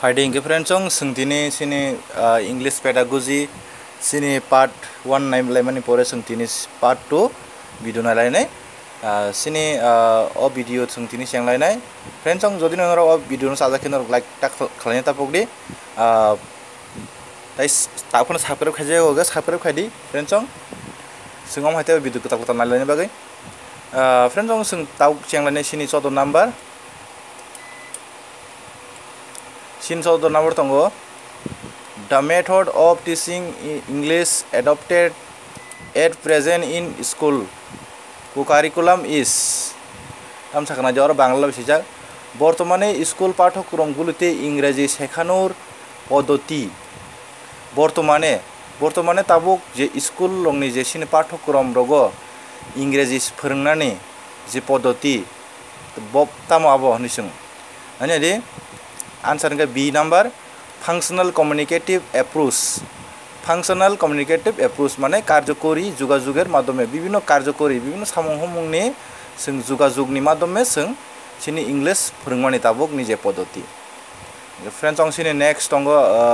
Hiding friendsong sengtini sini English pedagogy sini part 1 naim lemani pore sengtini part 2 video na lainai sini o video sengtini siang lainai friendsong jodi nora o video saja kino like tak khalani ta pogdi tai tapon subscribe khaje hoga subscribe khadi friendsong singom hate video kutak kutak nalaini bagai friendsong seng tau siang lainai sini soto number Sinso the number tongo. The method of teaching English adopted at present in school. Ku curriculum is. Am sakana jawar Bangla bisija. Bortomane school পাঠক্রম গুলিতে ইংরেজি শেখানোর পদ্ধতি বর্তমানে তাবুক যে school লংনি যে সিনে পাঠক্রম রগ ইংরেজি फोरोंनानै যে পদ্ধতি বক্তাম আবো হনিসং আনি Answer B number functional communicative approach. Functional communicative approach মানে কার্যকরী যোগাযোগের মাধ্যমে বিভিন্ন কার্যকরী বিভিন্ন সামগ্রী जों যোগাযোগনি মাধ্যমে जों সিনি ইংলিশ फोरोंमानि তাবক নিজে পদ্ধতি फ्रेंड्स অং সিনি নেক্সট অঙ্গ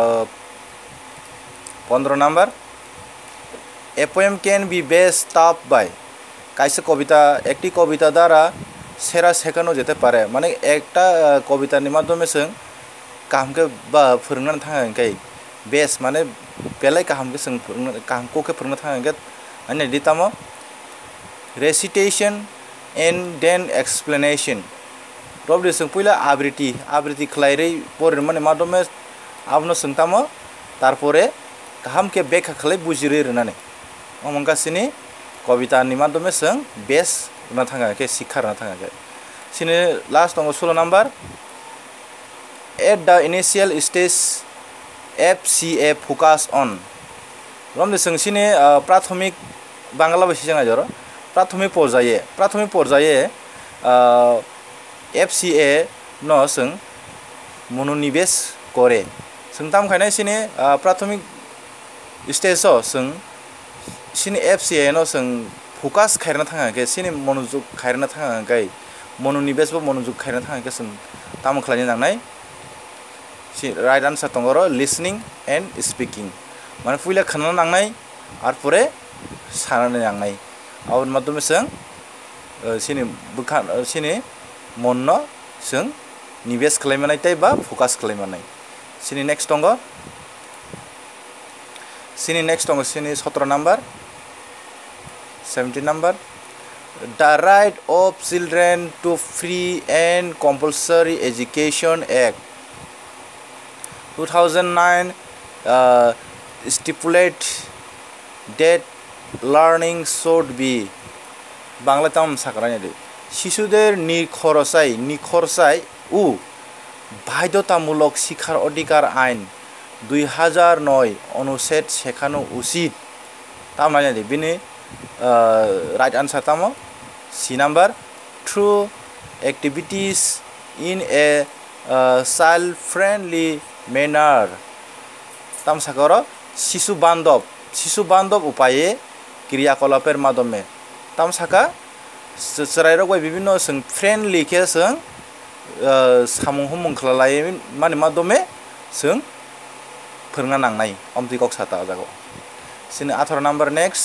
15 number A poem can be best stopped by কাইসে কবিতা একটি কবিতা দ্বারা সেরা শেখানো যেতে পারে মানে একটা কবিতার মাধ্যমে जों কামকে বা फोरोंनानै थांगाय बेस माने बेलाय कामके जों कामको फोरोंनो थांगाय माने दितामो recitation and then explanation रबदि जों पहिला आबृति खलायरै परे माने मादमे आबनो सोंतामो तारपरे कामके बेखा खलाय बुजिरै रनानै अमंगासिनी कवितानि मादमे जों बेस ना थांगाय शिक्षा ना थांगाय सिने लास्ट दङ 16 number At the initial stage, FCA focus on. Romde sengshine प्राथमिक बांग्ला भाषा जों आजर प्राथमिक पर्याये FCA न जों मनोनिवेश करे जों ताम खायनाय सिने प्राथमिक स्टेजआव जों सिने FCA न जों फोकास खायरना थाङाखै सिने मनोजुग खायरना थाङाखै मनोनिवेश बा मनोजुग खायरना थाङाखै जों ताम खालायनो नांनाय right answer tongoro listening and speaking माने फुइला खोनानो नांनाय आरो परे सानानो नांनाय आउट माध्यमे जों सिनि मननो जों निवेश खालामनाय ताय बा फोकास खालामनाय सिनि नेक्स्ट दङ सिनि 17 number 17 number The Right of Children to Free and Compulsory Education Act 2009 stipulate that learning should be Bangla তাম সাকরানি দে শিশুদের নিখরচাই ও বাধ্যতামূলক শিক্ষার অধিকার আইন 2009 অনুচ্ছেদ শেখানো উচিত তাম মানে দে বিনি রাইট আনসার তাম সি number through activities in a child friendly manner ताम साकरो शिशु बान्धव उपाये क्रियाकलापेर माध्यमे ताम साका सरायरक विभिन्न जों फ्रेन्डलि के जों सामुं खालाय माने माध्यमे जों फोरोंना नांनाय अमति कक्साता जागो सिने 18 नाम्बार नेक्स्ट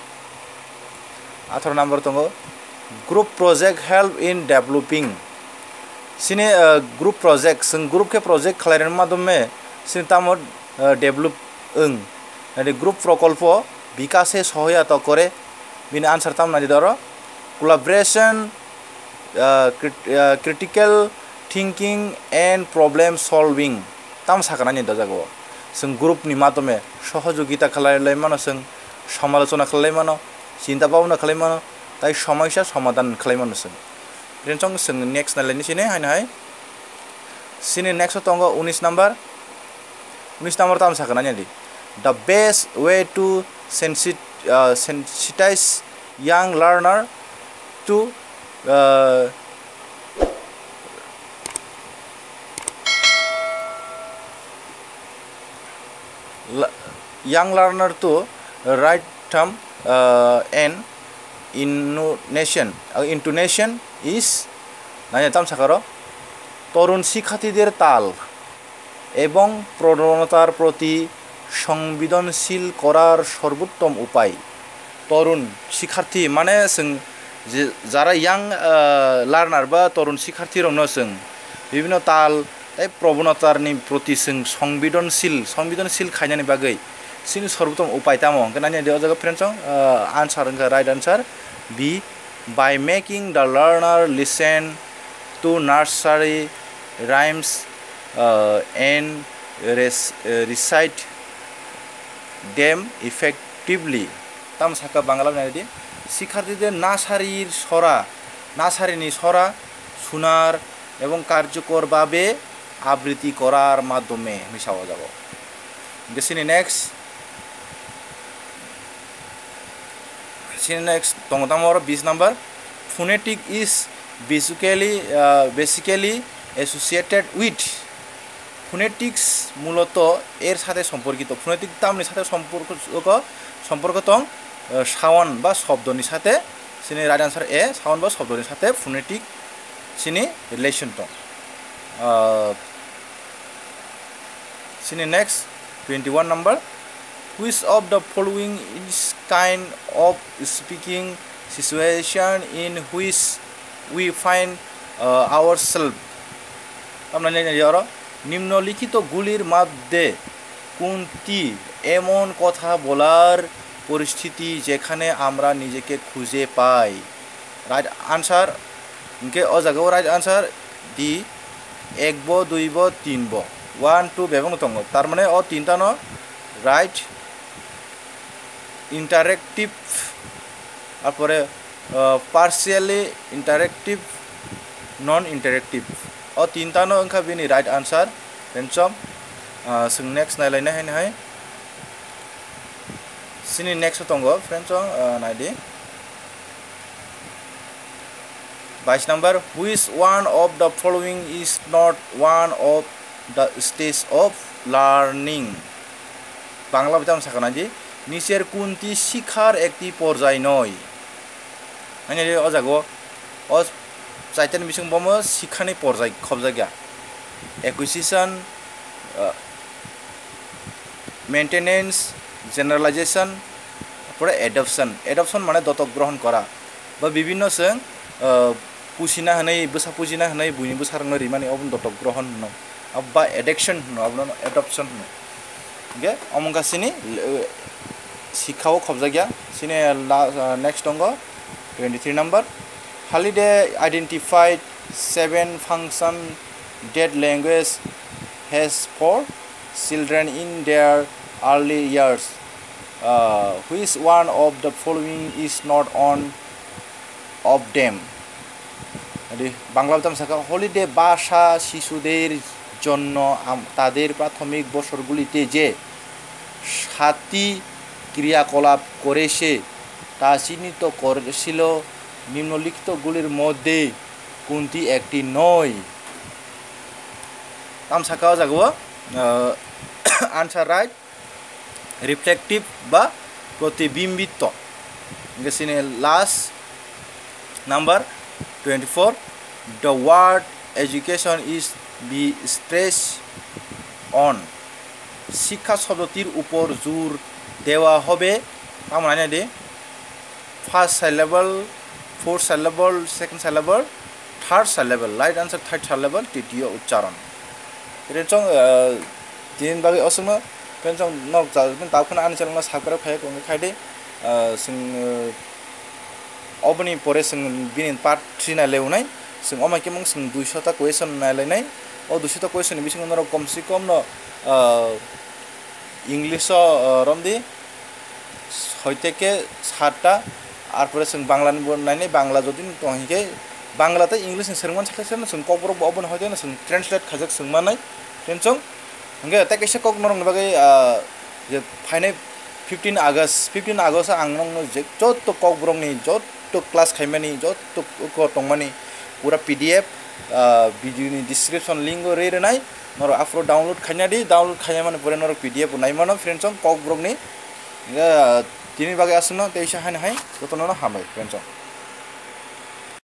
18 नाम्बार दङ group project help in developing सिने ग्रुप प्रोजेक्ट जों ग्रुप के प्रोजेक्ट खालायनाय माध्यमे सिने ताम डेभलप ग्रुप प्रकल्प विकासे सहायता करे बिनि आन्सार ताम नादि दरो collaboration critical thinking and problem solving ताम साकनानि द जागो जों ग्रुप नि माध्यमे सहयोगिता खालायलाय मानो जों समालोचना खालाय मानो चिंता भावना खालाय मानो ताय समस्या समाधान खालाय मानो जों रेनसं जों नेक्स्ट नालायनि सिने हाय सिने नेक्स्ट दङ 19 नाम्बार ताम साकनानि दि The best way to sensitize young learner to right term and intonation is nanya tam sakaro তরুণ শিক্ষার্থীদের তাল এবং প্রবণতার প্রতি সংবেদনশীল করার সর্বোত্তম উপায় তরুণ শিক্ষার্থী মানে जों যারা ইয়াং লার্নার বা তরুণ শিক্ষার্থীরাवनो जों বিভিন্ন তাল প্রবণতারनि প্রতি जों সংবেদনশীল খাयनायनि बागै सिनि सर्वोत्तम उपाय तामो नायनाय दियाव जागा friends answer right answer B by making the learner listen to nursery rhymes and recite them effectively ताम साका बांगला नायदि শিক্ষার্থীদের নার্সারিনি সরা শোনার এবং কার্যকরভাবে আবৃত্তি করার মাধ্যমে মিশাওয়া যাব সিনি next tongtamor 20 number phonetic is basically associated with phonetics মূলত এর সাথে সম্পর্কিত ফোনেটিক তামনি সাথে সম্পর্কিত সাউন্ড বা শব্দনি সাথে সিনি রাইট आंसर এ সাউন্ড বা শব্দনি সাথে ফোনেটিক সিনি রিলেশন দं সিনি next 21 number which of the following is kind of speaking situation in which we find ourselves নিম্নলিখিত গুলির মধ্যে কোনটি এমন কথা বলার পরিস্থিতি যেখানে আমরা নিজেকে খুঁজে পাই রাইট आंसर ইনকে ও জায়গায় রাইট आंसर ডি 1 ব 2 ব 3 ব 1 2 বেবং দं তার মানে ও তিনটা ন রাইট interactive তারপরে partially interactive non interactive ও তিনটা ন ओंखा बिनि राइट आंसर फ्रेन्ड्स जों नेक्स्ट नायलायनो हाय सिनि नेक्स्ट दङ फ्रेन्ड्स नायदि 22 number which one of the following is not one of the stage of learning Bangla বিতাম সাকানাজি নিচের কোনটি শিক্ষার একটি পর্যায় নয় মানে অজাগো ও চাইতেন বিসং বম শিক্ষানি পর্যায় খবজাগা অ্যাকুইজিশন মেইনটেনেন্স জেনারেলাইজেশন তারপরে অ্যাডপশন মানে দত্তক গ্রহণ করা বা বিভিন্ন जों পুছিনা হনাই বসা পুছিনা হনাই বইনিবো সারংনরি মানে অবন দত্তক গ্রহণ ন বা এডাকশন ন অবন অ্যাডপশন ন গে অমঙ্গাসিনি শিক্ষাও খবজাগিয়া সিনে নেক্সট দङ 23 number Holiday identified 7 function that language has for children in their early years which one of the following is not one of them Bangla বিতাম সাকা হলিডে ভাষা শিশুদের জন্য তাদের প্রাথমিক বছরগুলিতে যে 7টি ক্রিয়াকলাপ করেছে তা চিহ্নিত করেছিল নিম্নলিখিতগুলির মধ্যে কোনটি একটি নয় তাম সাকাও যাগো आंसर राइट रिफ्लेक्टिव बा प्रतिबिंबित गेसिने last number 24 the word education is be stressed on শিক্ষা শব্দটির উপর জোর দেওয়া হবে আমরা দে first syllable fourth syllable second syllable third syllable right answer third syllable তৃতীয় উচ্চারণ রেচং दिन बागै असंनो पेनजों नक जाजों दाखोना आनसारना साकरा खाय गंगे खायदे जों अबनि परे जों बिनि पार्ट 3 ना लेवनाय जों अमाके मं जों 200 टा क्वेश्चन नायलायनाय ओ 200 टा क्वेश्चन बिसिं नर कम से कम न इंग्लिश रमदि 6 থেকে 7 टा আর পরে जों বাংলানি বনাयनाय বাংলা যদি তহিকে বাংলাতে इंग्लिश सोरमान साथेसन जों कबर अबन हयदे जों ट्रान्सलेट खाजक जों मानाय टेनसन Enggak, tak kisah kok norong bagai final 15 August ang nong jod to kok brong ni jod to class khaimani jod to ko tongmani pura PDF video ni description link re nai nor afro download khanya di download khanya mane pura nor PDF nai mano friends kok brong ni tini bagai asno te isa han hai to no hamai friends